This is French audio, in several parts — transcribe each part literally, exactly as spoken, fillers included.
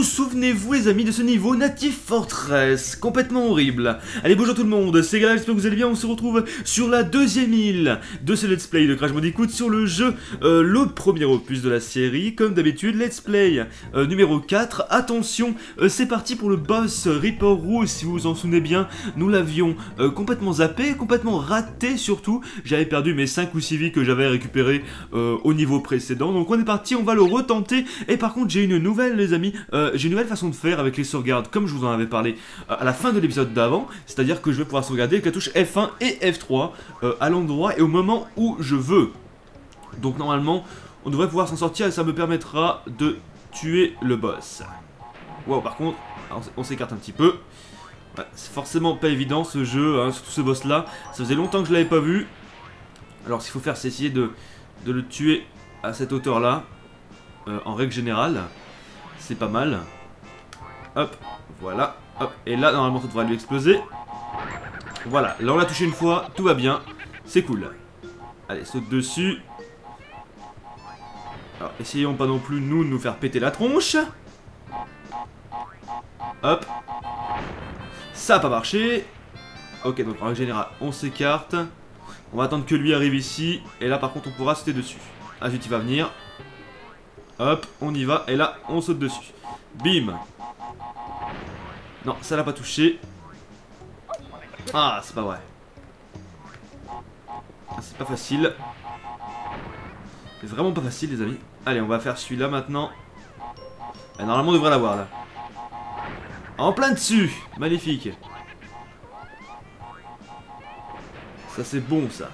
souvenez-vous les amis de ce niveau Native Fortress, complètement horrible. Allez bonjour tout le monde, c'est Gala, j'espère que vous allez bien, on se retrouve sur la deuxième île de ce let's play de Crash Bandicoot sur le jeu, euh, le premier opus de la série, comme d'habitude, let's play euh, numéro quatre, attention, euh, c'est parti pour le boss Reaper Rouge, si vous vous en souvenez bien, nous l'avions euh, complètement zappé, complètement raté surtout, j'avais perdu mes cinq ou six vies que j'avais récupérées euh, au niveau précédent, donc on est parti, on va le retenter, et par contre j'ai une nouvelle les amis, euh, j'ai une nouvelle façon de faire avec les sauvegardes, comme je vous en avais parlé euh, à la fin de l'épisode d'avant, c'est-à-dire que je vais pouvoir sauvegarder avec la touche F un et F trois euh, à l'endroit et au moment où je veux. Donc normalement, on devrait pouvoir s'en sortir et ça me permettra de tuer le boss. Wow, par contre, on s'écarte un petit peu. Ouais, c'est forcément pas évident ce jeu, hein, surtout ce boss là, ça faisait longtemps que je l'avais pas vu. Alors ce qu'il faut faire c'est essayer de, de le tuer à cette hauteur là, euh, en règle générale. C'est pas mal. Hop, voilà. Hop, et là, normalement, ça devrait lui exploser. Voilà, là, on l'a touché une fois. Tout va bien. C'est cool. Allez, saute dessus. Alors, essayons pas non plus, nous, de nous faire péter la tronche. Hop. Ça a pas marché. Ok, donc en règle générale, on s'écarte. On va attendre que lui arrive ici. Et là, par contre, on pourra sauter dessus. Ah, zut, il va venir. Hop, on y va, et là, on saute dessus. Bim. Non, ça l'a pas touché. Ah, c'est pas vrai. Ah, c'est pas facile. C'est vraiment pas facile, les amis. Allez, on va faire celui-là maintenant. Et normalement, on devrait l'avoir, là. En plein dessus. Magnifique. Ça, c'est bon, ça.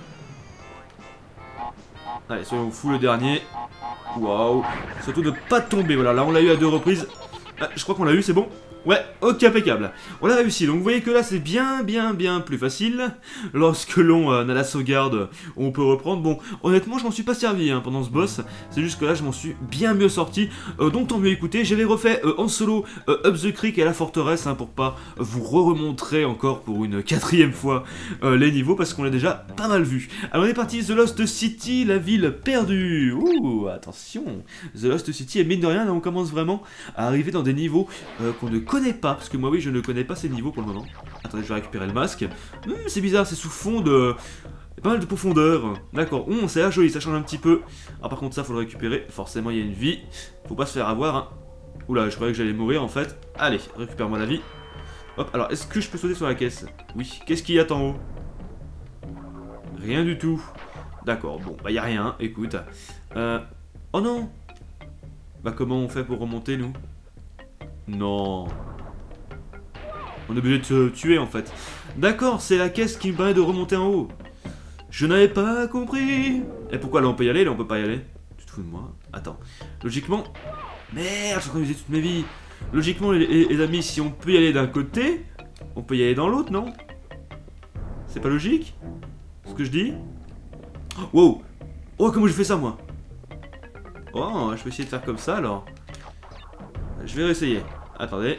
Allez, soyons fous, le dernier. Waouh. Surtout de pas tomber. Voilà, là on l'a eu à deux reprises. Ah, je crois qu'on l'a eu, c'est bon. Ouais, ok, impeccable. On l'a réussi, donc vous voyez que là c'est bien, bien, bien plus facile. Lorsque l'on euh, a la sauvegarde, on peut reprendre. Bon, honnêtement, je m'en suis pas servi hein, pendant ce boss. C'est juste que là, je m'en suis bien mieux sorti. Euh, donc tant mieux, écoutez, j'avais refait euh, en solo euh, Up the Creek et la forteresse hein, pour pas vous re-remontrer encore pour une quatrième fois euh, les niveaux parce qu'on l'a déjà pas mal vu. Alors on est parti, The Lost City, la ville perdue. Ouh, attention. The Lost City, et mine de rien, là on commence vraiment à arriver dans des niveaux euh, qu'on ne connais pas, parce que moi oui je ne connais pas ces niveaux pour le moment. Attendez, je vais récupérer le masque. Hum, c'est bizarre, c'est sous fond de... pas mal de profondeur. D'accord, hum, c'est l'air joli, ça change un petit peu. Ah par contre ça faut le récupérer, forcément il y a une vie. Faut pas se faire avoir hein. Oula, je croyais que j'allais mourir en fait. Allez, récupère-moi la vie. Hop, alors est-ce que je peux sauter sur la caisse? Oui, qu'est-ce qu'il y a en haut? Rien du tout. D'accord, bon, bah y a rien, écoute. Euh... Oh non. Bah comment on fait pour remonter nous? Non. On est obligé de se tuer en fait. D'accord, c'est la caisse qui me permet de remonter en haut. Je n'avais pas compris. Et pourquoi là on peut y aller, là on peut pas y aller? Tu te fous de moi? Attends. Logiquement... Merde, je suis en train d'user toutes mes vies. Logiquement les, les, les amis, si on peut y aller d'un côté, on peut y aller dans l'autre, non? C'est pas logique? Ce que je dis? Wow. Oh, comment je fais ça moi? Oh, je vais essayer de faire comme ça alors. Je vais réessayer. Attendez.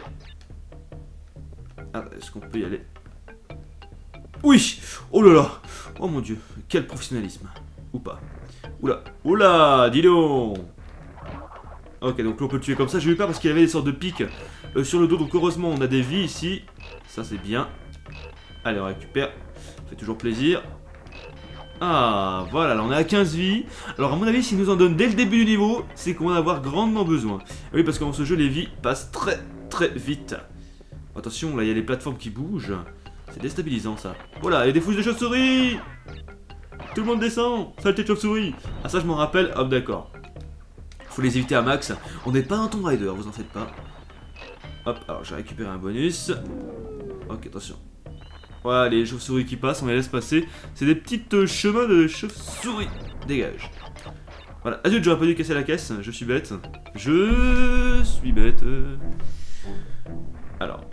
Ah, est-ce qu'on peut y aller? Oui. Oh là là. Oh mon dieu. Quel professionnalisme. Ou pas. Oula. Oula. Dis donc. Ok, donc là on peut le tuer comme ça. J'ai eu peur parce qu'il avait des sortes de pics euh, sur le dos. Donc heureusement on a des vies ici. Ça c'est bien. Allez, on récupère. Ça fait toujours plaisir. Ah, voilà, là on est à quinze vies. Alors à mon avis, s'il nous en donne dès le début du niveau, c'est qu'on va en avoir grandement besoin. Oui, parce que dans ce jeu, les vies passent très très vite. Attention, là il y a les plateformes qui bougent. C'est déstabilisant ça. Voilà, il y a des fouilles de chauves-souris. Tout le monde descend. Saleté de chauve-souris. Ah ça je m'en rappelle, hop d'accord. Faut les éviter à max. On n'est pas un Tomb Raider, vous en faites pas. Hop, alors j'ai récupéré un bonus. Ok, attention. Voilà, les chauves-souris qui passent, on les laisse passer. C'est des petites euh, chemins de chauves-souris. Dégage. Voilà. Ah zut, j'aurais pas dû casser la caisse. Je suis bête. Je suis bête. Alors.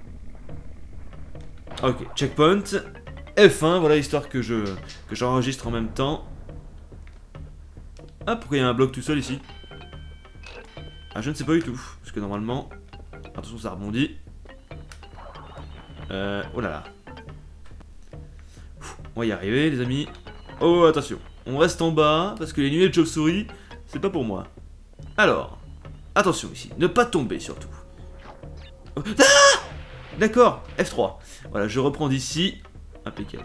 Ok, checkpoint. F un, voilà, histoire que je que j'enregistre en même temps. Ah, pourquoi il y a un bloc tout seul ici? Ah, je ne sais pas du tout. Parce que normalement... Attention, ça rebondit. Euh... Oh là là. On va y arriver les amis. Oh attention, on reste en bas parce que les nuées de chauve-souris, c'est pas pour moi. Alors, attention ici, ne pas tomber surtout. Oh. Ah, d'accord, F trois. Voilà, je reprends d'ici. Impeccable.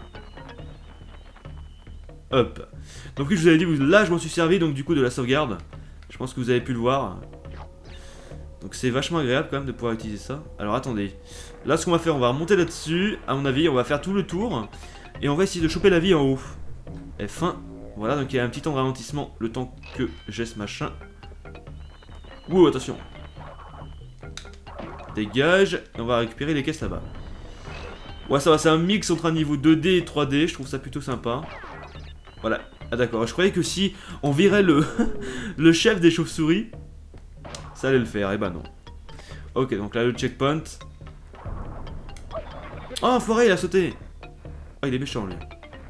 Hop. Donc oui, je vous avais dit, là je m'en suis servi donc du coup de la sauvegarde. Je pense que vous avez pu le voir. Donc c'est vachement agréable quand même de pouvoir utiliser ça. Alors attendez. Là ce qu'on va faire, on va remonter là-dessus. À mon avis, on va faire tout le tour. Et on va essayer de choper la vie en haut. F un. Voilà, donc il y a un petit temps de ralentissement. Le temps que j'ai ce machin. Ouh, attention. Dégage. Et on va récupérer les caisses là-bas. Ouais, ça va, c'est un mix entre un niveau deux D et trois D. Je trouve ça plutôt sympa. Voilà. Ah d'accord, je croyais que si on virait le, le chef des chauves-souris, ça allait le faire. Et bah non. Ok, donc là le checkpoint. Oh, forêt, il a sauté. Oh, il est méchant lui.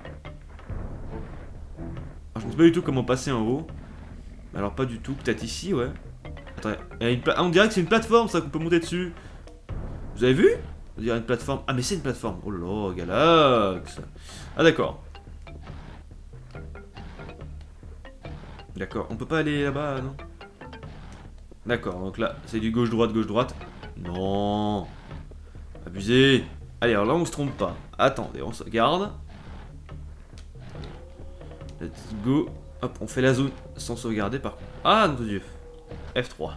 Ah, je ne sais pas du tout comment passer en haut. Alors pas du tout, peut-être ici, ouais. Attends, il y a une pla... ah, on dirait que c'est une plateforme ça qu'on peut monter dessus. Vous avez vu? On dirait une plateforme. Ah mais c'est une plateforme. Oh là là, Galax. Ah d'accord. D'accord, on peut pas aller là-bas, non? D'accord, donc là, c'est du gauche-droite, gauche-droite. Non. Abusé. Allez, alors là, on se trompe pas. Attendez, on se garde. Let's go. Hop, on fait la zone sans sauvegarder par contre. Ah, mon dieu. F trois.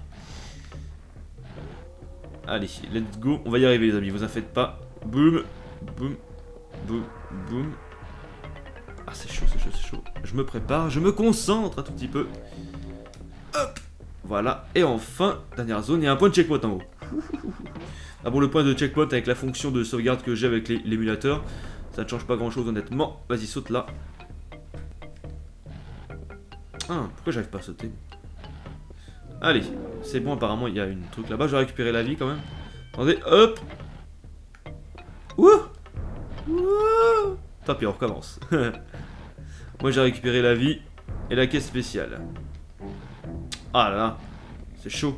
Allez, let's go. On va y arriver, les amis, vous en faites pas. Boum, boum, boum, boum. Ah, c'est chaud, c'est chaud, c'est chaud. Je me prépare, je me concentre un tout petit peu. Hop. Voilà. Et enfin, dernière zone, il y a un point de checkpoint en haut. Ah bon, le point de checkpoint avec la fonction de sauvegarde que j'ai avec l'émulateur, ça ne change pas grand chose honnêtement. Vas-y, saute là. Ah, pourquoi j'arrive pas à sauter? Allez, c'est bon, apparemment il y a une truc là-bas. Je vais récupérer la vie quand même. Attendez, hop. Ouh. Ouh. Tant pis, on recommence. Moi j'ai récupéré la vie et la caisse spéciale. Ah là là, c'est chaud.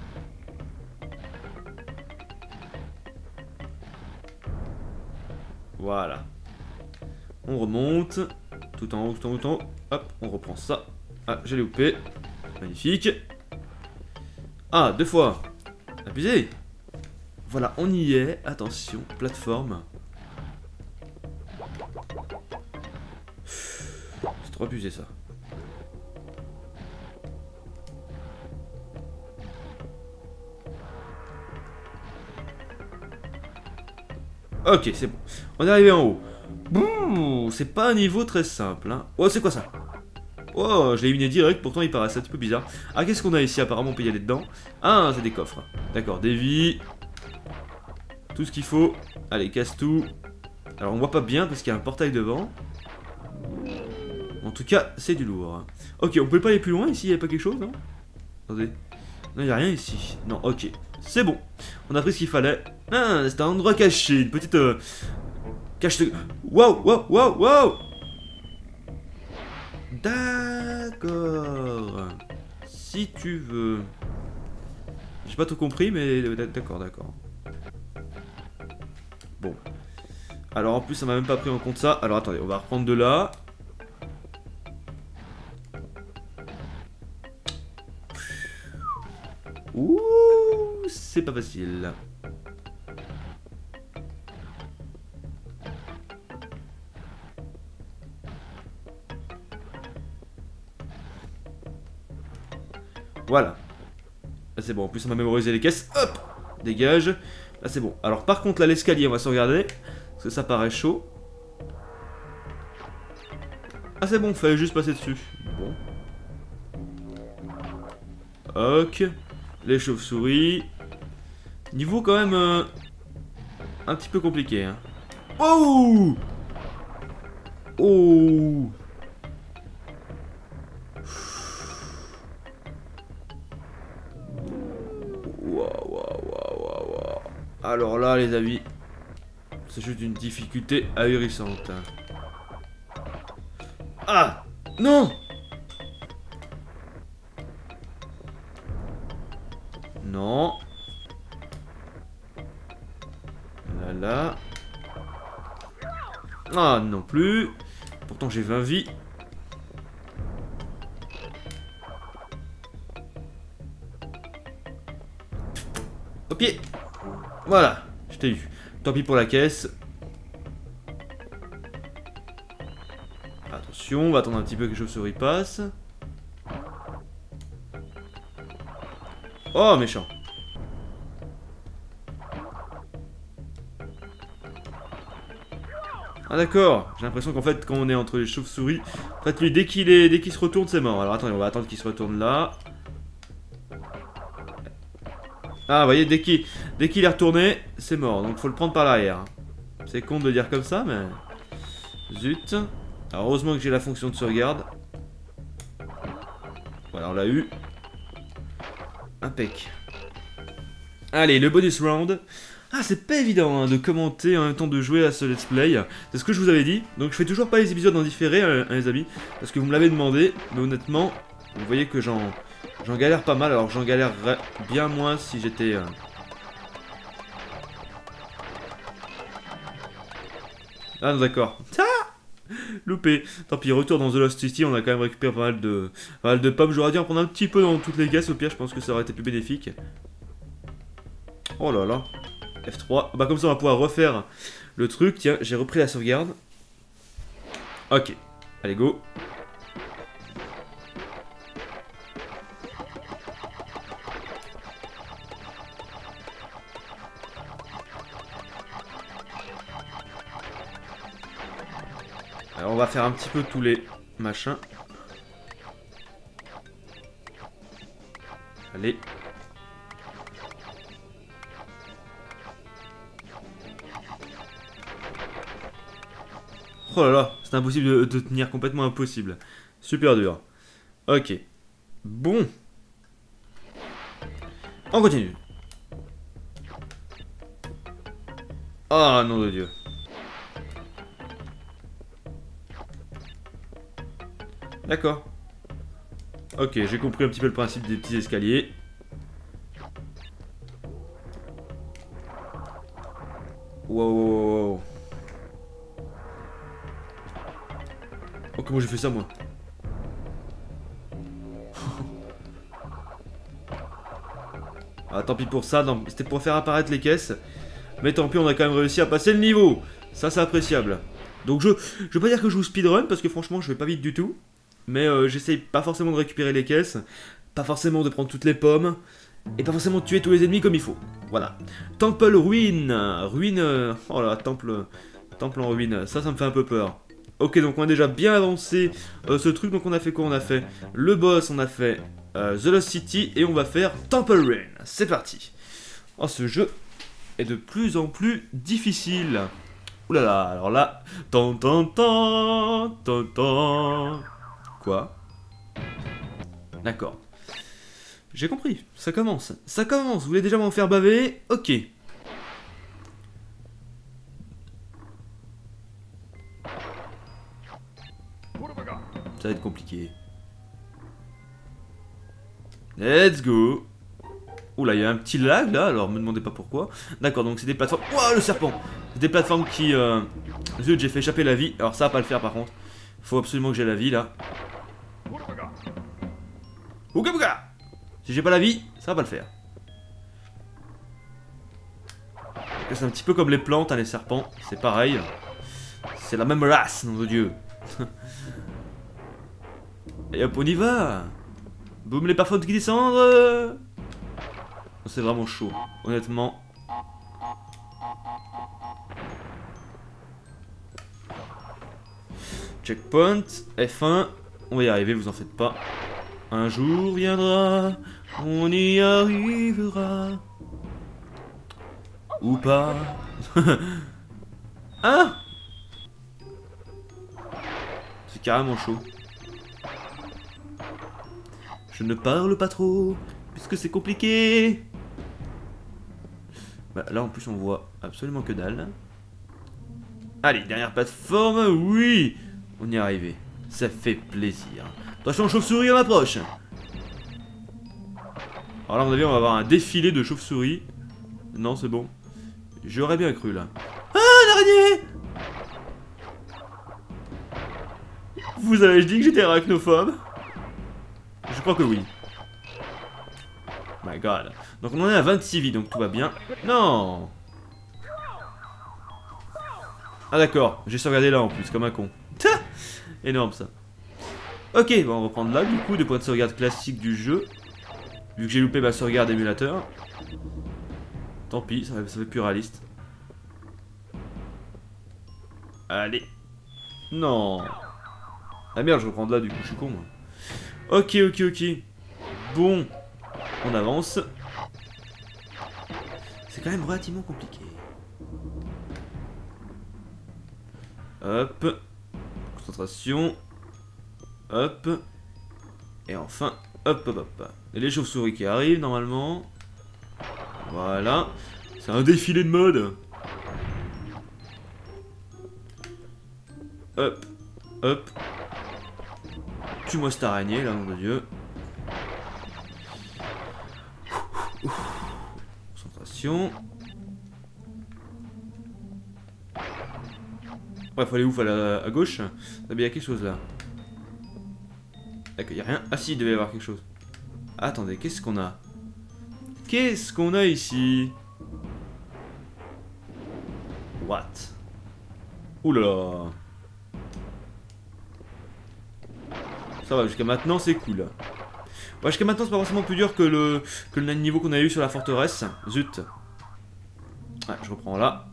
Voilà. On remonte. Tout en haut, tout en haut, tout en haut. Hop, on reprend ça. Ah, j'ai loupé. Magnifique. Ah, deux fois. Abusé. Voilà, on y est. Attention, plateforme. C'est trop abusé ça. Ok, c'est bon. On est arrivé en haut. Bouh, c'est pas un niveau très simple. Hein. Oh, c'est quoi ça? Oh, je l'ai éliminé direct, pourtant il paraissait un petit peu bizarre. Ah, qu'est-ce qu'on a ici? Apparemment, on peut y aller dedans. Ah, c'est des coffres. D'accord, des vies. Tout ce qu'il faut. Allez, casse tout. Alors, on voit pas bien parce qu'il y a un portail devant. En tout cas, c'est du lourd. Hein. Ok, on peut pas aller plus loin ici? Il n'y a pas quelque chose, non? Attendez. Non, il n'y a rien ici. Non, ok. C'est bon. On a pris ce qu'il fallait. Ah, c'est un endroit caché. Une petite... Euh, cache de... Wow, wow, wow, wow. D'accord. Si tu veux. J'ai pas tout compris, mais d'accord, d'accord. Bon. Alors en plus, ça m'a même pas pris en compte ça. Alors attendez, on va reprendre de là. Ouh, c'est pas facile. Voilà. Là c'est bon, en plus on m'a mémorisé les caisses. Hop, dégage. Là c'est bon. Alors par contre là l'escalier on va se regarder. Parce que ça paraît chaud. Ah c'est bon, fallait juste passer dessus. Bon. Ok. Les chauves-souris. Niveau quand même euh, un petit peu compliqué. Hein. Oh. Oh. Alors là, les amis, c'est juste une difficulté ahurissante. Ah non. Non. Là, là. Ah, non plus. Pourtant, j'ai vingt vies. Au pied. Voilà, je t'ai eu. Tant pis pour la caisse. Attention, on va attendre un petit peu que les chauves-souris passent. Oh, méchant. Ah d'accord, j'ai l'impression qu'en fait quand on est entre les chauves-souris, en fait lui dès qu'il est dès qu'il se retourne c'est mort. Alors attendez, on va attendre qu'il se retourne là. Ah vous voyez, dès qu'il dès qu'il est retourné, c'est mort, donc faut le prendre par l'arrière. C'est con de dire comme ça, mais... Zut. Alors heureusement que j'ai la fonction de sauvegarde. Voilà, on l'a eu. Impec. Allez, le bonus round. Ah, c'est pas évident hein, de commenter en même temps de jouer à ce let's play. C'est ce que je vous avais dit. Donc je fais toujours pas les épisodes en différé, hein, les amis, parce que vous me l'avez demandé. Mais honnêtement, vous voyez que j'en j'en galère pas mal. Alors j'en galérerais bien moins si j'étais... Euh... Ah non, d'accord. Ah, loupé. Tant pis, retour dans The Lost City, on a quand même récupéré pas mal de, pas mal de pommes. J'aurais dû en prendre un petit peu dans toutes les caisses. Au pire, je pense que ça aurait été plus bénéfique. Oh là là. F trois. Bah comme ça on va pouvoir refaire le truc. Tiens, j'ai repris la sauvegarde. Ok. Allez, go. Alors on va faire un petit peu tous les machins. Allez. Oh là là, c'est impossible de, de tenir, complètement impossible. Super dur. Ok. Bon. On continue. Oh nom de Dieu. D'accord. Ok, j'ai compris un petit peu le principe des petits escaliers. Wow, wow, wow. Oh, comment j'ai fait ça, moi? Ah, tant pis pour ça, c'était pour faire apparaître les caisses. Mais tant pis, on a quand même réussi à passer le niveau. Ça, c'est appréciable. Donc, je je veux pas dire que je joue speedrun, parce que franchement, je vais pas vite du tout. Mais euh, j'essaye pas forcément de récupérer les caisses, pas forcément de prendre toutes les pommes, et pas forcément de tuer tous les ennemis comme il faut. Voilà. Temple ruine. Ruine... Euh, oh là, temple... Temple en ruine. Ça, ça me fait un peu peur. Ok, donc on a déjà bien avancé euh, ce truc. Donc on a fait quoi? On a fait le boss, on a fait euh, The Lost City, et on va faire Temple Ruin. C'est parti. Oh, ce jeu est de plus en plus difficile. Ouh là là, alors là... Tan tan tan tan tan. Quoi? D'accord. J'ai compris, ça commence. Ça commence, vous voulez déjà m'en faire baver? Ok. Ça va être compliqué. Let's go. Oula, il y a un petit lag là, alors me demandez pas pourquoi. D'accord, donc c'est des plateformes... Ouah, le serpent! C'est des plateformes qui... Euh... Zut, j'ai fait échapper la vie. Alors ça va pas le faire par contre. Faut absolument que j'ai la vie là. Ouga bouga! Si j'ai pas la vie, ça va pas le faire. C'est un petit peu comme les plantes, hein, les serpents. C'est pareil. C'est la même race, nom de Dieu. Et hop, on y va. Boum, les parfums qui descendent. C'est vraiment chaud, honnêtement. Checkpoint, F un. On va y arriver, vous en faites pas. Un jour viendra, on y arrivera. Ou pas. Hein? C'est carrément chaud. Je ne parle pas trop, puisque c'est compliqué. Bah, là en plus on voit absolument que dalle. Allez, dernière plateforme, oui. On y est arrivé, ça fait plaisir. Attention, chauve-souris, on approche. Alors là, à mon avis, on va avoir un défilé de chauves-souris. Non, c'est bon. J'aurais bien cru, là. Ah, l'araignée! Vous avez dit que j'étais arachnophobe? Je crois que oui. My god. Donc on en est à vingt-six vies, donc tout va bien. Non! Ah d'accord, j'ai sauvegardé là en plus, comme un con. Énorme ça. Ok, bon, on va reprendre là du coup, des points de sauvegarde classiques du jeu. Vu que j'ai loupé ma sauvegarde émulateur. Tant pis, ça fait, ça fait plus réaliste. Allez. Non. Ah merde, je vais reprendre là du coup, je suis con moi. Ok, ok, ok. Bon, on avance. C'est quand même relativement compliqué. Hop. Concentration. Hop. Et enfin, hop, hop, hop. Et les chauves-souris qui arrivent normalement. Voilà. C'est un défilé de mode. Hop. Hop. Tue-moi cette araignée là, nom de Dieu. Concentration. Ouais, faut aller où? Faut aller à, à gauche. Il y a quelque chose là. D'accord, il y a rien. Ah si, il devait y avoir quelque chose. Attendez, qu'est-ce qu'on a? Qu'est-ce qu'on a ici? What? Oula. Ça va, jusqu'à maintenant c'est cool. Ouais, jusqu'à maintenant c'est pas forcément plus dur que le, que le niveau qu'on a eu sur la forteresse. Zut. Ouais, je reprends là.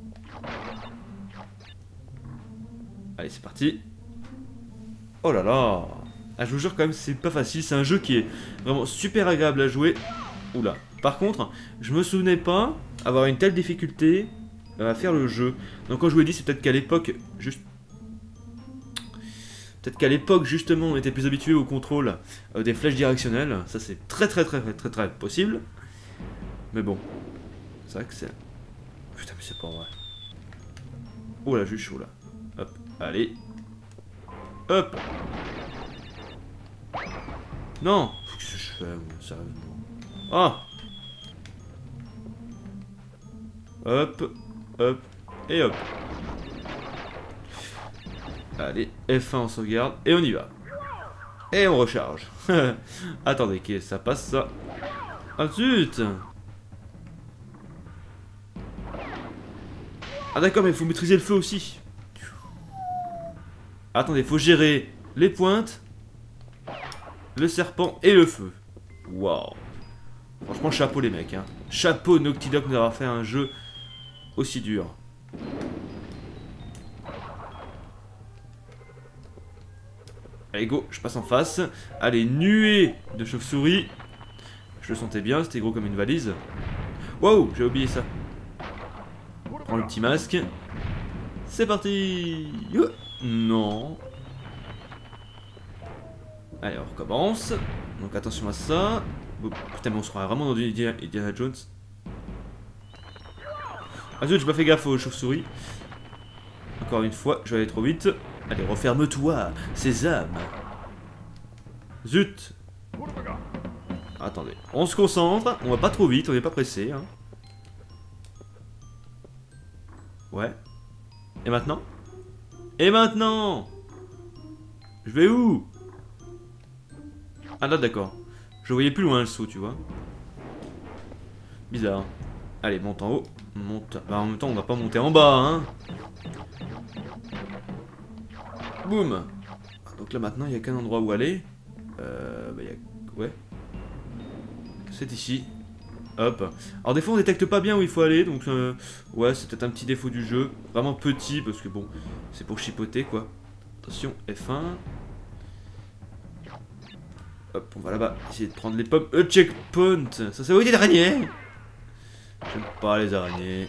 Allez, c'est parti. Oh là là. Ah, je vous jure quand même c'est pas facile, c'est un jeu qui est vraiment super agréable à jouer. Oula. Par contre, je me souvenais pas avoir une telle difficulté à faire le jeu. Donc quand je vous ai dit, c'est peut-être qu'à l'époque, juste... Peut-être qu'à l'époque, justement, on était plus habitué au contrôle euh, des flèches directionnelles. Ça, c'est très très très très très très possible. Mais bon. C'est vrai que c'est... Putain, mais c'est pas vrai. Oh là, je suis chaud là. Hop, allez. Hop. Non. Qu'est-ce que je fais, moi, sérieusement? Ah. Hop, hop, et hop. Allez, F un on sauvegarde, et on y va. Et on recharge. Attendez, que ça passe ça. Ah zut. Ah d'accord, mais il faut maîtriser le feu aussi. Attendez, il faut gérer les pointes, le serpent et le feu. Waouh. Franchement, chapeau les mecs. Hein. Chapeau Naughty Dog d'avoir fait un jeu aussi dur. Allez go, je passe en face. Allez, nuée de chauves-souris. Je le sentais bien, c'était gros comme une valise. Wow, j'ai oublié ça. Prends le petit masque. C'est parti. Non. Allez, on recommence. Donc attention à ça. Oh, putain, mais on se croit vraiment dans du Indiana Jones. Ah zut, j'ai pas fait gaffe aux chauves-souris. Encore une fois, je vais aller trop vite. Allez, referme-toi, sésame. Zut. Attendez, on se concentre. On va pas trop vite, on n'est pas pressé. Hein. Ouais. Et maintenant? Et maintenant? Je vais où? Ah là, d'accord. Je voyais plus loin le saut, tu vois. Bizarre. Allez, monte en haut. Monte. Bah, en même temps, on va pas monter en bas, hein. Boum. Donc là, maintenant, il n'y a qu'un endroit où aller. Euh... Bah, il y a... Ouais. C'est ici. Hop. Alors, des fois, on détecte pas bien où il faut aller. Donc, euh... ouais, c'est peut-être un petit défaut du jeu. Vraiment petit, parce que bon, c'est pour chipoter, quoi. Attention, F un. Hop, on va là-bas, essayer de prendre les pommes. Euh, checkpoint. Ça, c'est où il y a des araignées. J'aime pas les araignées.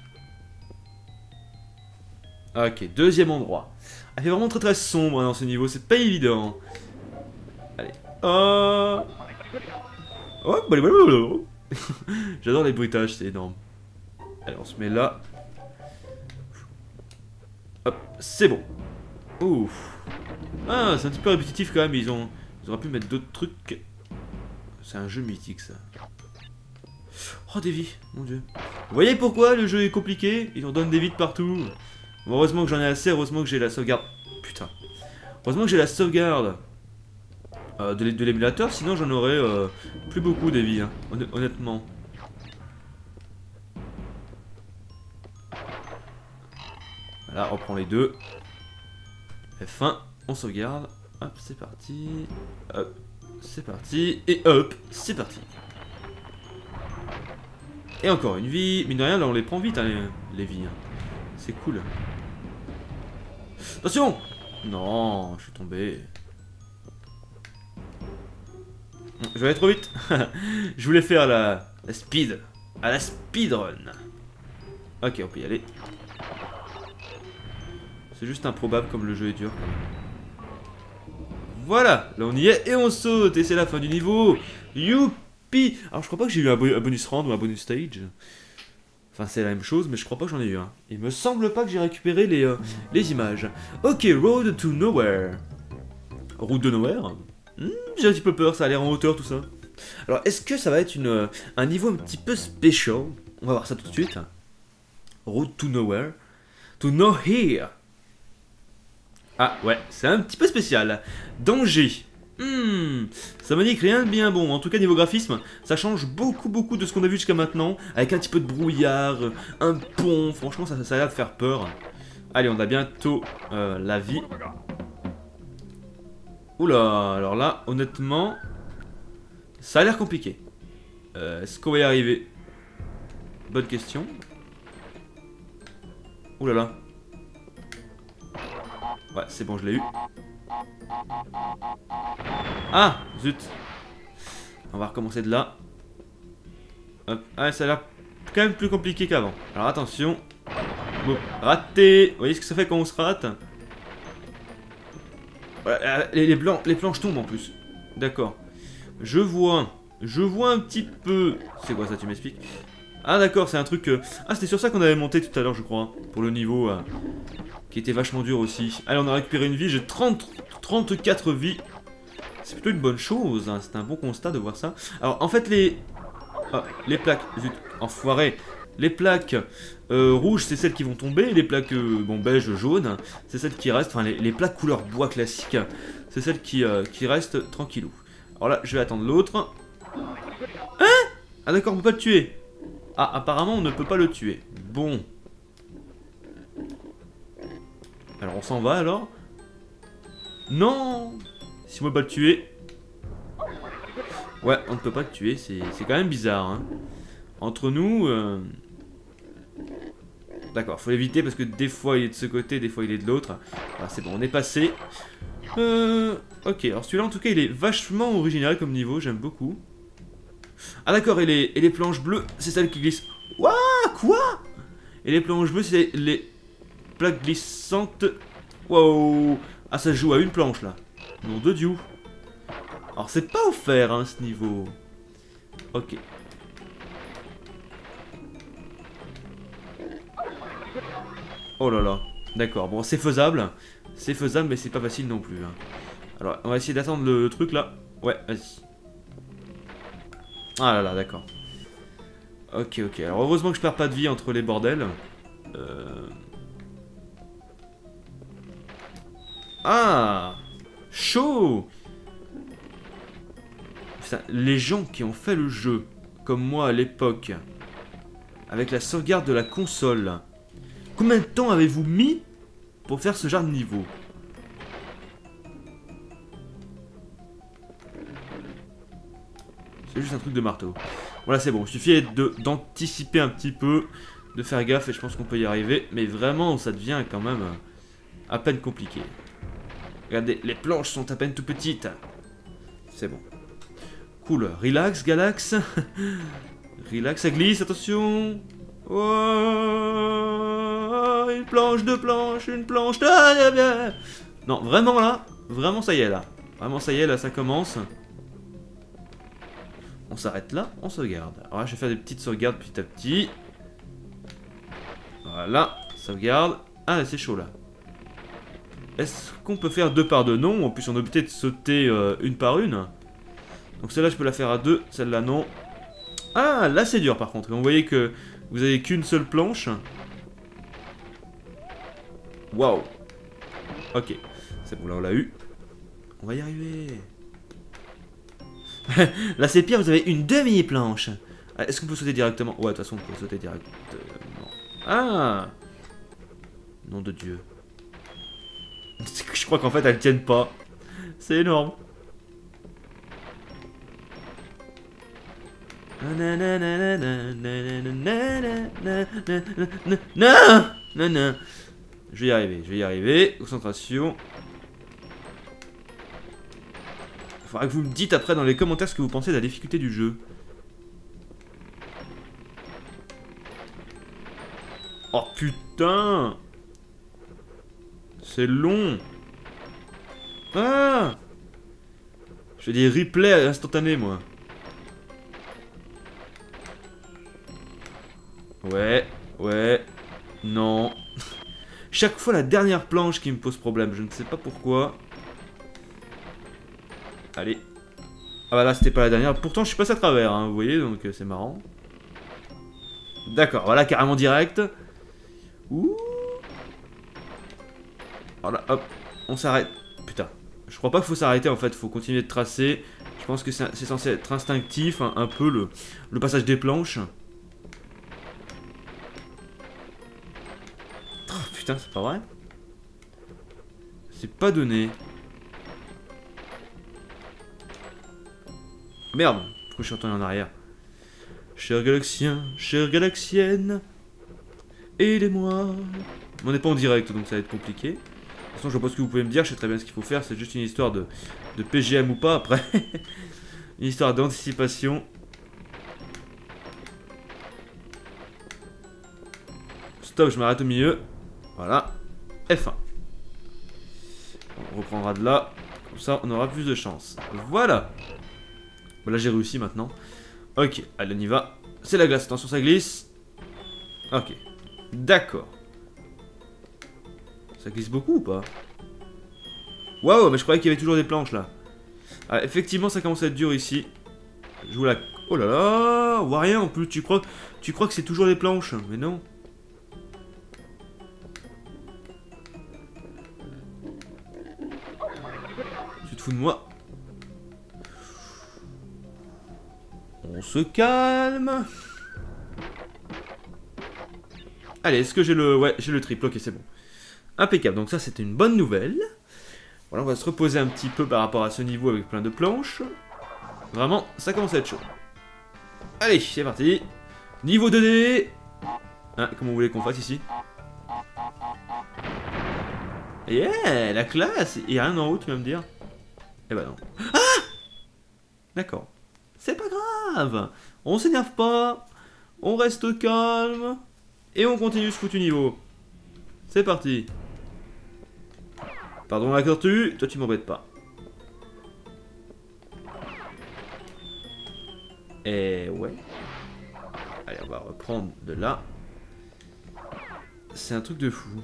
Ok, deuxième endroit. Elle fait vraiment très très sombre hein, dans ce niveau, c'est pas évident. Allez. Oh. Oh, blablabla. J'adore les bruitages, c'est énorme. Allez, on se met là. Hop, c'est bon. Ouf. Ah, c'est un petit peu répétitif quand même, ils ont... Ils auraient pu mettre d'autres trucs. C'est un jeu mythique ça. Oh des vies, mon dieu. Vous voyez pourquoi le jeu est compliqué? Ils en donnent des vies de partout. Bon, heureusement que j'en ai assez, heureusement que j'ai la sauvegarde. Putain. Heureusement que j'ai la sauvegarde euh, de l'émulateur, sinon j'en aurais euh, plus beaucoup des vies, hein, honnêtement. Voilà, on prend les deux. F un, on sauvegarde. Hop, c'est parti. Hop, c'est parti. Et hop, c'est parti. Et encore une vie. Mine de rien, là, on les prend vite, hein, les, les vies. Hein. C'est cool. Attention! Non, je suis tombé. Je vais aller trop vite. Je voulais faire la, la speed. À la speedrun. Ok, on peut y aller. C'est juste improbable comme le jeu est dur. Voilà, là on y est et on saute. Et c'est la fin du niveau. Youpi! Alors je crois pas que j'ai eu un, bo un bonus round ou un bonus stage. Enfin c'est la même chose, mais je crois pas que j'en ai eu un. Il me semble pas que j'ai récupéré les, euh, les images. Ok, Road to Nowhere. Route de Nowhere. Hmm, j'ai un petit peu peur, ça a l'air en hauteur tout ça. Alors est-ce que ça va être une, un niveau un petit peu spécial? On va voir ça tout de suite. Road to Nowhere. To Nowhere. Ah ouais, c'est un petit peu spécial. Danger. Hmm, ça me dit que rien de bien bon. En tout cas, niveau graphisme, ça change beaucoup, beaucoup de ce qu'on a vu jusqu'à maintenant. Avec un petit peu de brouillard, un pont. Franchement, ça, ça a l'air de faire peur. Allez, on a bientôt euh, la vie. Oula, alors là, honnêtement, ça a l'air compliqué. Euh, Est-ce qu'on va y arriver? Bonne question. Oula là. Ouais, c'est bon, je l'ai eu. Ah, zut. On va recommencer de là. Hop. Ah, ça a l'air quand même plus compliqué qu'avant. Alors attention. Bon, raté. Vous voyez ce que ça fait quand on se rate? Voilà, les, les, blancs, les planches tombent en plus. D'accord. Je vois. Je vois un petit peu. C'est quoi ça, tu m'expliques? Ah d'accord, c'est un truc... Euh... Ah, c'était sur ça qu'on avait monté tout à l'heure, je crois. Pour le niveau... Euh... qui était vachement dur aussi. Allez, on a récupéré une vie. J'ai trente, trente-quatre vies. C'est plutôt une bonne chose. Hein. C'est un bon constat de voir ça. Alors, en fait, les... Ah, les plaques... Zut, enfoiré. Les plaques euh, rouges, c'est celles qui vont tomber. Les plaques euh, bon, beige, jaune, c'est celles qui restent. Enfin, les, les plaques couleur bois classique, c'est celles qui, euh, qui restent tranquillou. Alors là, je vais attendre l'autre. Hein? Ah d'accord, on peut pas le tuer. Ah, apparemment, on ne peut pas le tuer. Bon. Alors, on s'en va, alors. Non! Si on ne peut pas le tuer... Ouais, on ne peut pas le tuer. C'est quand même bizarre, hein. Entre nous... Euh... D'accord, faut l'éviter parce que des fois il est de ce côté, des fois il est de l'autre. Voilà, c'est bon, on est passé. Euh... Ok, alors celui-là, en tout cas, il est vachement original comme niveau. J'aime beaucoup. Ah d'accord, et les, et les planches bleues, c'est celles qui glissent. Ouah, quoi? Et les planches bleues, c'est les plaques glissantes. Wow. Ah, ça se joue à une planche, là. Nom de Dieu. Alors, c'est pas offert, hein, ce niveau. Ok. Oh là là. D'accord, bon, c'est faisable. C'est faisable, mais c'est pas facile non plus. Hein. Alors, on va essayer d'attendre le truc, là. Ouais, vas-y. Ah là là, d'accord. Ok, ok. Alors, heureusement que je perds pas de vie entre les bordels. Euh... Ah, chaud. Putain, les gens qui ont fait le jeu, comme moi à l'époque, avec la sauvegarde de la console, combien de temps avez-vous mis pour faire ce genre de niveau? C'est juste un truc de marteau. Voilà, c'est bon, il suffit d'anticiper un petit peu, de faire gaffe et je pense qu'on peut y arriver. Mais vraiment, ça devient quand même à peine compliqué. Regardez, les planches sont à peine tout petites. C'est bon. Cool. Relax, Galax. Relax, ça glisse, attention. Oh, une planche, deux planches, une planche. Non, vraiment là, vraiment ça y est là. Vraiment ça y est, là ça commence. On s'arrête là, on sauvegarde. Alors là, je vais faire des petites sauvegardes petit à petit. Voilà, sauvegarde. Ah, c'est chaud là. Est-ce qu'on peut faire deux par deux? Non, en plus on est obligé de sauter euh, une par une. Donc celle-là, je peux la faire à deux, celle-là non. Ah, là c'est dur par contre. Vous voyez que vous avez qu'une seule planche. Waouh. Ok, c'est bon, là on l'a eu. On va y arriver. Là c'est pire, vous avez une demi-planche. Est-ce qu'on peut sauter directement? Ouais, de toute façon on peut sauter directement. Ah. Nom de Dieu. Je crois qu'en fait elles tiennent pas. C'est énorme. Non, non, non. Je vais y arriver, je vais y arriver. Concentration. Il faudra que vous me dites après dans les commentaires ce que vous pensez de la difficulté du jeu. Oh putain! C'est long! Ah! Je fais des replays instantanés moi. Ouais, ouais, non. Chaque fois la dernière planche qui me pose problème, je ne sais pas pourquoi. Allez. Ah bah là c'était pas la dernière, pourtant je suis passé à travers, hein, vous voyez, donc euh, c'est marrant. D'accord, voilà, carrément direct. Ouh. Voilà, hop, on s'arrête. Putain, je crois pas qu'il faut s'arrêter en fait, faut continuer de tracer. Je pense que c'est censé être instinctif, hein, un peu le, le passage des planches. Oh, putain, c'est pas vrai. C'est pas donné. Merde, pourquoi je suis retourné en arrière? Cher galaxien, chère galaxienne, aidez-moi. On n'est pas en direct, donc ça va être compliqué. De toute façon, je vois pas ce que vous pouvez me dire, je sais très bien ce qu'il faut faire, c'est juste une histoire de, de P G M ou pas, après. Une histoire d'anticipation. Stop, je m'arrête au milieu. Voilà. F un. On reprendra de là. Comme ça, on aura plus de chance. Voilà. Bon, là, j'ai réussi maintenant. Ok, allez, on y va. C'est la glace, attention, ça glisse. Ok. D'accord. Ça glisse beaucoup ou pas? Waouh, mais je croyais qu'il y avait toujours des planches là. Ah, effectivement, ça commence à être dur ici. Je vous la... Oh là là, on voit rien en plus. Tu crois, tu crois que c'est toujours des planches? Mais non. Tu te fous de moi? On se calme. Allez, est-ce que j'ai le... Ouais, j'ai le triple. Ok, c'est bon. Impeccable. Donc ça, c'était une bonne nouvelle. Voilà, on va se reposer un petit peu par rapport à ce niveau avec plein de planches. Vraiment, ça commence à être chaud. Allez, c'est parti. Niveau deux D. Hein, comment vous voulez qu'on fasse ici? Yeah, la classe. Il n'y a rien en haut, tu vas me dire? Eh ben non. Ah! D'accord. C'est pas grave. On s'énerve pas. On reste calme. Et on continue ce foutu niveau. C'est parti. Pardon la tortue, toi tu m'embêtes pas. Et ouais. Allez, on va reprendre de là. C'est un truc de fou.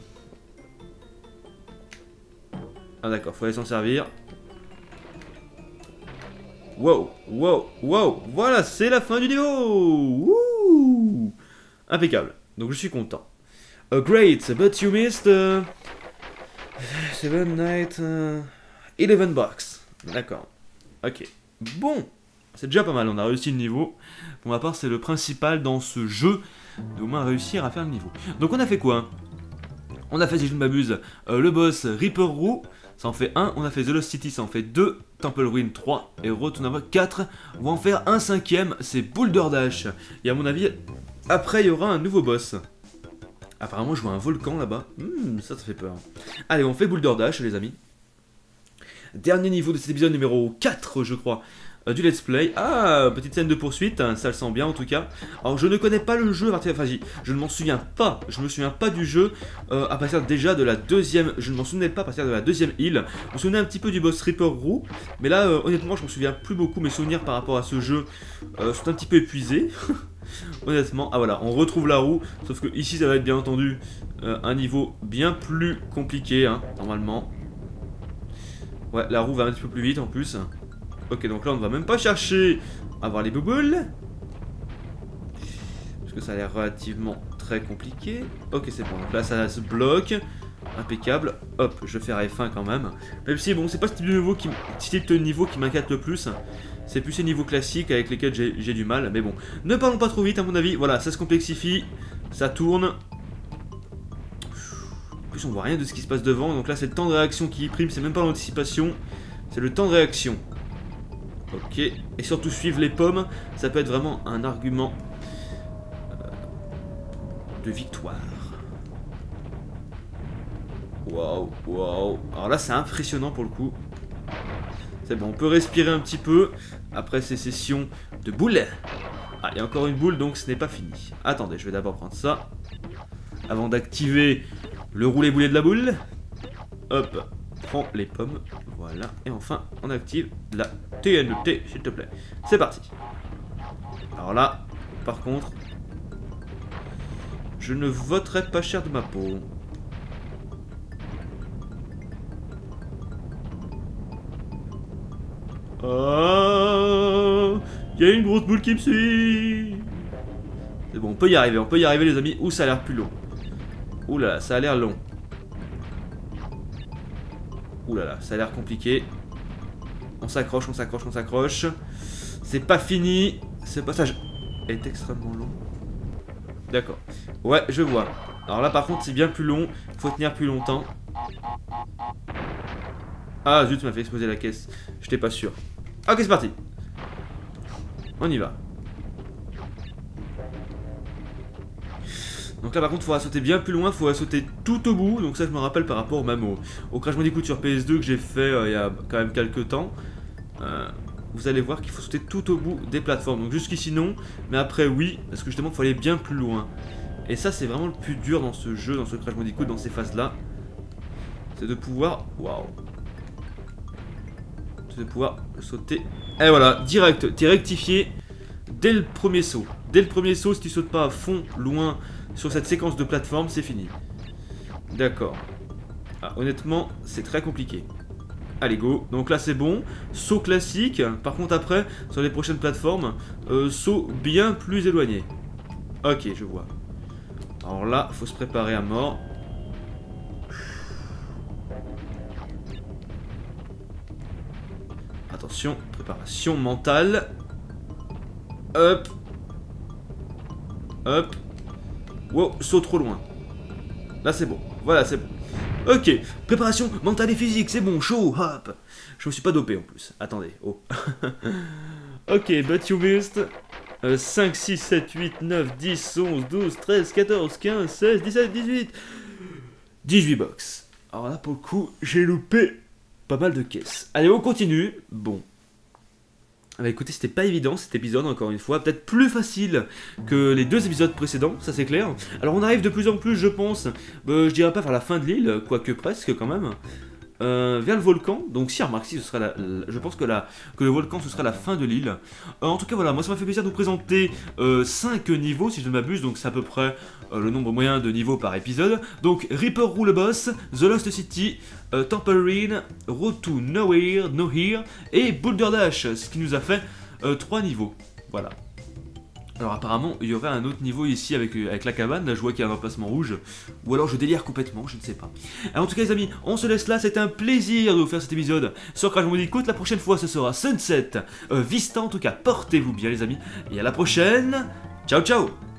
Ah d'accord, faut aller s'en servir. Wow, wow, wow. Voilà, c'est la fin du niveau. Wouh. Impeccable. Donc je suis content. Uh, great, but you missed... Uh... seven, night, uh, eleven box. D'accord. Ok. Bon. C'est déjà pas mal, on a réussi le niveau. Pour ma part, c'est le principal dans ce jeu, d'au moins réussir à faire le niveau. Donc on a fait quoi? On a fait, si je ne m'abuse, euh, le boss Reaper Roux, ça en fait un. On a fait The Lost City, ça en fait deux. Temple Ruin trois. Et Rotunava quatre. On va en faire un cinquième, c'est Boulder Dash. Et à mon avis, après il y aura un nouveau boss. Apparemment je vois un volcan là-bas. Hmm, ça, ça fait peur. Allez, on fait Boulder Dash, les amis. Dernier niveau de cet épisode numéro quatre, je crois, euh, du let's play. Ah, petite scène de poursuite, hein, ça le sent bien en tout cas. Alors je ne connais pas le jeu à partir de... Enfin, je ne m'en souviens pas. Je ne me souviens pas du jeu euh, à partir déjà de la deuxième... Je ne m'en souvenais pas à partir de la deuxième île. Je me souvenais un petit peu du boss Reaper Roux. Mais là, euh, honnêtement, je ne me souviens plus beaucoup. Mes souvenirs par rapport à ce jeu euh, sont un petit peu épuisés. Honnêtement, ah voilà, on retrouve la roue, sauf que ici ça va être bien entendu euh, un niveau bien plus compliqué, hein, normalement. Ouais, la roue va un petit peu plus vite en plus. Ok, donc là on ne va même pas chercher à voir les bouboules. Parce que ça a l'air relativement très compliqué. Ok, c'est bon, donc là ça se bloque. Impeccable. Hop, je vais faire F un quand même. Même si bon, c'est pas ce type de niveau qui, ce type de niveau qui m'inquiète le plus. C'est plus ces niveaux classiques avec lesquels j'ai du mal. Mais bon, ne parlons pas trop vite à mon avis. Voilà, ça se complexifie. Ça tourne. plus on voit rien de ce qui se passe devant, donc là c'est le temps de réaction qui prime, c'est même pas l'anticipation, c'est le temps de réaction. Ok, et surtout suivre les pommes, ça peut être vraiment un argument euh, de victoire. Waouh, waouh. Alors là c'est impressionnant pour le coup. C'est bon, on peut respirer un petit peu après ces sessions de boules. Ah, il y a encore une boule, donc ce n'est pas fini. Attendez, je vais d'abord prendre ça. Avant d'activer le roulé-boulet de la boule. Hop, prends les pommes. Voilà, et enfin, on active la T N T, s'il te plaît. C'est parti. Alors là, par contre, je ne voterai pas cher de ma peau. Oh, il y a une grosse boule qui me suit. C'est bon, on peut y arriver, on peut y arriver les amis. Ouh, ça a l'air plus long. Ouh là là, ça a l'air long. Ouh là là, ça a l'air compliqué. On s'accroche, on s'accroche, on s'accroche. C'est pas fini. Ce passage est extrêmement long. D'accord. Ouais, je vois. Alors là par contre c'est bien plus long. Il faut tenir plus longtemps. Ah zut, ça m'a fait exploser la caisse. J'étais pas sûr. Ok, c'est parti. On y va. Donc là par contre il faudra sauter bien plus loin, il faudra sauter tout au bout. Donc ça je me rappelle par rapport même au, au Crash Bandicoot sur P S deux que j'ai fait euh, il y a quand même quelques temps. euh, Vous allez voir qu'il faut sauter tout au bout des plateformes. Donc jusqu'ici non, mais après oui, parce que justement il faut aller bien plus loin. Et ça c'est vraiment le plus dur dans ce jeu, dans ce Crash Bandicoot, dans ces phases là. C'est de pouvoir... Waouh. C'est de pouvoir sauter. Et voilà, direct, t'es rectifié dès le premier saut. Dès le premier saut, si tu sautes pas à fond, loin, sur cette séquence de plateforme, c'est fini. D'accord. Ah, honnêtement, c'est très compliqué. Allez, go. Donc là, c'est bon. Saut classique. Par contre, après, sur les prochaines plateformes, euh, saut bien plus éloigné. Ok, je vois. Alors là, faut se préparer à mort. Attention, préparation mentale. Hop. Hop. Wow, saut trop loin. Là c'est bon. Voilà, c'est bon. Ok, préparation mentale et physique, c'est bon, chaud, hop. Je me suis pas dopé en plus. Attendez, oh. Ok, but you missed. Euh, cinq, six, sept, huit, neuf, dix, onze, douze, treize, quatorze, quinze, seize, dix-sept, dix-huit. dix-huit box. Alors là pour le coup, j'ai loupé pas mal de caisses. Allez, on continue. Bon. Bah écoutez, c'était pas évident cet épisode, encore une fois. Peut-être plus facile que les deux épisodes précédents, ça c'est clair. Alors on arrive de plus en plus, je pense, euh, je dirais pas vers la fin de l'île, quoique presque quand même. Euh, vers le volcan, donc si remarque si ce sera la, la, je pense que, la, que le volcan ce sera la fin de l'île. Euh, en tout cas voilà, moi ça m'a fait plaisir de vous présenter euh, cinq niveaux si je ne m'abuse, donc c'est à peu près euh, le nombre moyen de niveaux par épisode. Donc Reaper Rule Boss, The Lost City, euh, Temple Ruin, Road to Nowhere, No Here et Boulder Dash, ce qui nous a fait euh, trois niveaux. Voilà. Alors apparemment il y aurait un autre niveau ici avec, avec la cabane, là je vois qu'il y a un emplacement rouge, ou alors je délire complètement, je ne sais pas. Alors, en tout cas les amis, on se laisse là, c'était un plaisir de vous faire cet épisode sur Crash Bandicoot. La prochaine fois ce sera Sunset euh, Vista, en tout cas portez-vous bien les amis, et à la prochaine, ciao ciao.